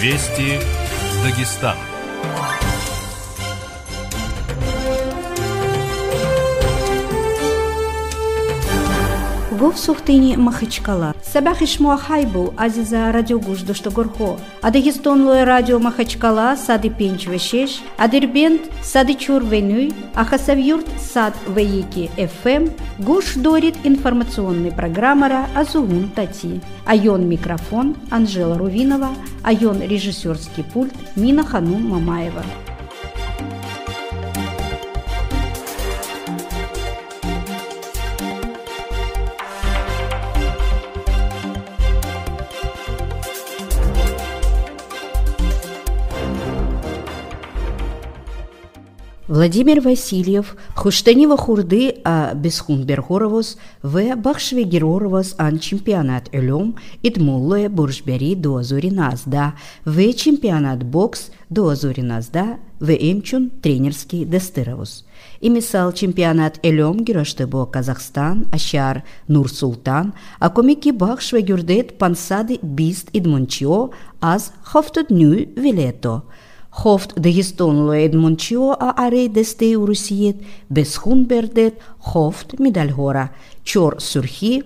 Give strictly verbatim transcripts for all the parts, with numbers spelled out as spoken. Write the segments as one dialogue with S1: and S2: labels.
S1: Вести Дагестан.
S2: Гов сухтыни Махачкала. Сабах ишмуа хайбу азиза радиогуш дошто горхо. Адагистонлое радио Махачкала сады пенч вешеш, адербент сады чур венуй, ахасавюрт сад веики эф эм, гуш дорит информационный программара Азугун Тати. Айон микрофон Анжела Рувинова, айон режиссерский пульт Нина Ханум Мамаева. Владимир Васильев, хуштанива хурды а бесхунбергоровос в бахшвегероровос ан чемпионат элем идмуллое буржбери до азуриназда в чемпионат бокс до азуриназда в эмчун тренерский дестыровос. И мисал чемпионат элем героштебо Казахстан, ашар Нур-Султан, а комики бахшвегюрдет пансады бист идмунчио аз хофтудню вилето. Хофт Дагестонло Эдмончио а арей дестей у Русиет, бесхун бердет, хофт медальгора, чор сурхи,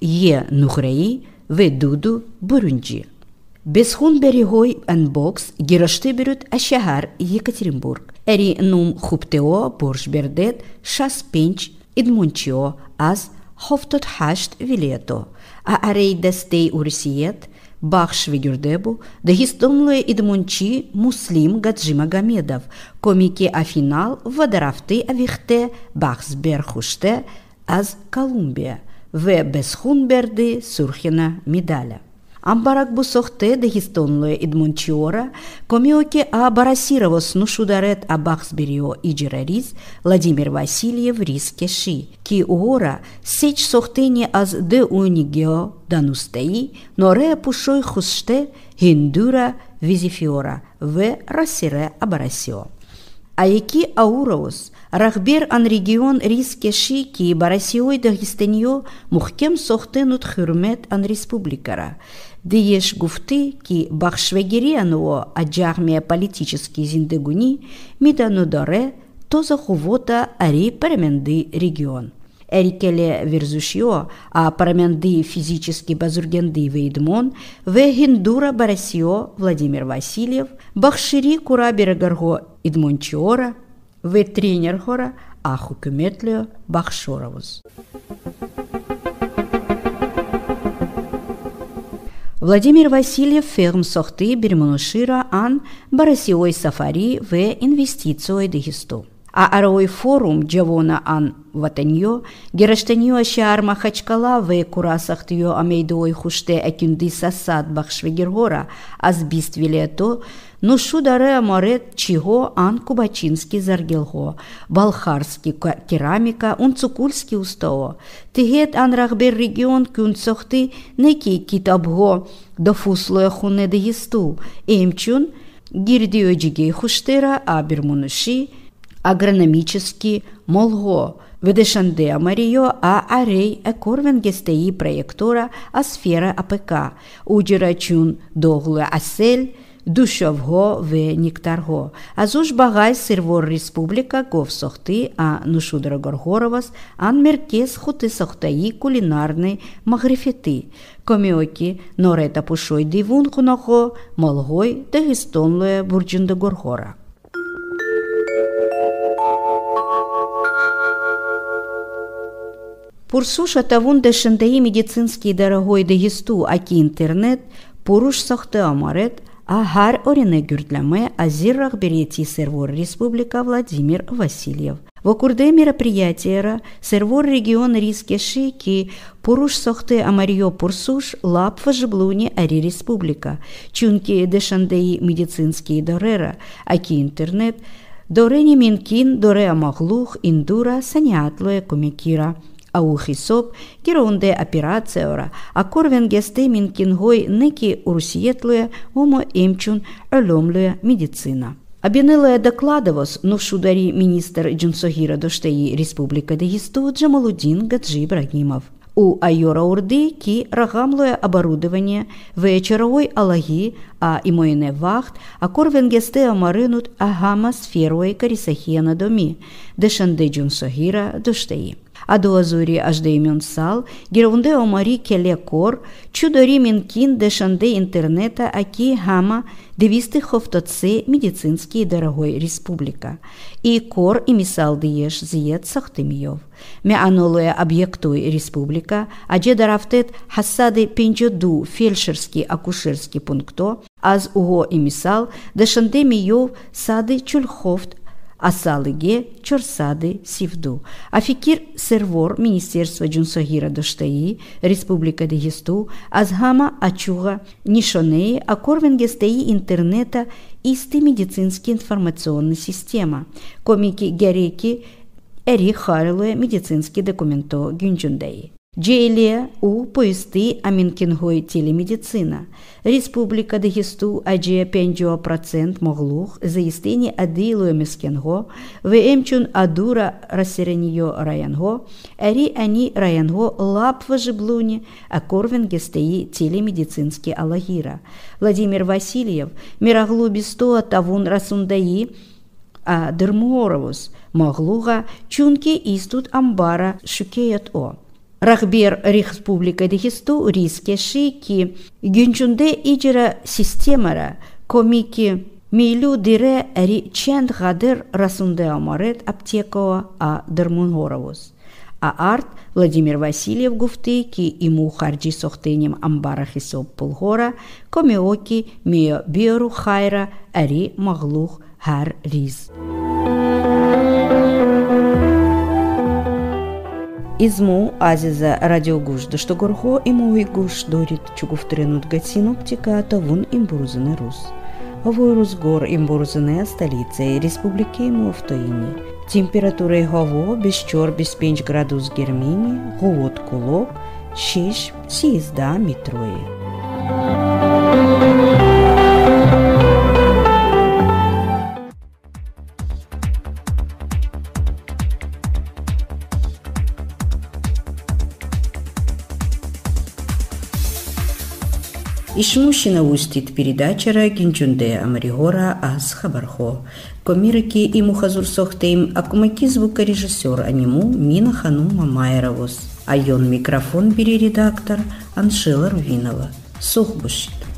S2: е нухраи, ведуду бурунджи. Бесхун берегой анбокс герошты берут ашагар Екатеринбург. Эри нум хуптео борж бердет, шас пенч Эдмончио, аз хофтот хашт вилето. А арей дестей у Русиет, Бахш Вегюрдебу, Дагестонлое идмунчи Муслим Гаджи Магомедов, комики а финал Вадарафты Авихте, Бахсберхуште, аз Колумбия, в Бесхунберды Сурхина медаля. Амбарак бусохте Дагестонлое идмунчиора, комиоке а Барасировос Нушударет а Бахсберио и Джерарис, Владимир Васильев Рискеши, ки уора сеч сохтене аз де унигео данустеи, но ре пушой хусте хиндура визифиора, в рассире абарасио. А яки аураус, рахбер ан регион Рискеши, ки барасиой Дагестаньо, мухкем сохтенут хюрмет ан республикара. Диеш гуфты, ки бахшвегериануо аджармия политический зиндегуни, миданударе, то захувота ари параменды регион. Эрикеле верзушио, а параменды физически базургенды вейдмон, в гиндура барасио Владимир Васильев, бахшири курабера гарго идмончиора, в тренер хора, а хукуметлио бахшоровус. Владимир Васильев ферм сохты бермонушира ан барасиой сафари в инвестициой дагесту. А арой форум джавона ан ватаньо, гераштаньо ашар Махачкала в курасахтьо амейдой хуште акюнды сасад бахшвегергора, азбист вилето, нушу даре аморет чего ан кубачинский заргелго, балхарский керамика, ун цукульский устоо. Тигет ан рахбер регион кюн сохты неки китабго дофуслое хуне дагесту, эмчун гирдио джигей хуштера абермунуши, агрономический молго, ведешанде амарио, а арей экорвен гестеи проектора а сфера АПК, уджерачун догле асель, душовго в нектарго. Азуш багай сервор республика гов сохты, а нушудра горгоровас, ан меркес хуты сохтаи кулинарной магрифеты. Комиоки норета пушой дивун хунохо, молгой дагестонлое бурджинда горгора. Пурсуша тавун дешендеи медицинский дорогой дагесту аки интернет, пуруш сохты амарет, а гар орине гюрдляме азиррах берети сервор республика Владимир Васильев. В окурде мероприятия сервор регион Рискеши ки пуруш сохты амарио пурсуш лап вожеблуни ари республика, чунки дешендеи медицинский дорера аки интернет, дорени минкин доре амаглух индура санятлое комикира. Аухисоп, киронде операциора, а корвен гесте минкингой неки урусиетлуя, омо эмчун оломлуя медицина. Обвинила докладывос, но шудари министр Джунсогира Доштеи Республика Дагесту Джамалудин Гаджи Ибрагимов. У айора урды ки рагамлое оборудование вечеровой алаги, а имоине вахт, а корвенгесте амарынут агама сферуей карисахена доми, дешанде джунсогира душтеи. А до азури ажде имен сал, гераунде омари келе кор, чудори минкин дешанде интернета аки гама девисты хофтоце медицинский дорогой республика. И кор и мисал диеш зиет сахтемиев. Ме анулуя объектуй республика, аджи дарафтет хасады пенджоду фельдшерский акушерский пункто, аз уго и мисал дешанде миев сады чульхофт, асалыге чорсады сивду. Афикир сервор Министерства Джунсогира доштаи, Республика Дагесту, азгама ачуга нишонеи, а корвенгестаи интернета исти медицинский информационная система. Комики гереки эри харлуе медицинский документо гюнджундеи. Джейле у поисты аминкингой телемедицина. Республика Дагесту аджия пенджуа процент моглух заистини адилуе мескенго, вемчун адура рассереньо раянго, эри они раянго лап важеблуни, а корвен гестеи телемедицинский алагира. Владимир Васильев мираглу бестоа тавун расундаи, а дермуоровус моглуга чунки истут амбара шукеят о. Рахбер Республика Дагесту риске шики гюнчунде иджера системара комики милю дире ри ченд гадер расунде амарет аптекова а дермунгоровус. А арт Владимир Васильев гуфты ки иму харджи сохтенем амбара хисоп пулгора комиоки мио биору хайра ари маглух хар риз. Изму азиза радиогуш да что горхо имуи гуш дорит чугуфтренут гатсиноптика тавун имбурзене рус. Овой русгор имбурзене столица республики Муфтоини. Температура гаво без чор без пенч градус гермини, голод кулок, шиш сиезда метрои. Ишмущина устит передачара гинчунде амаригора аз хабархо. Комирики и мухазур сохтейм акумаки звукорежиссер аниму Мина Ханум Мамайровус. Айон микрофон бери редактор Аншела Рувинова. Сухбушит.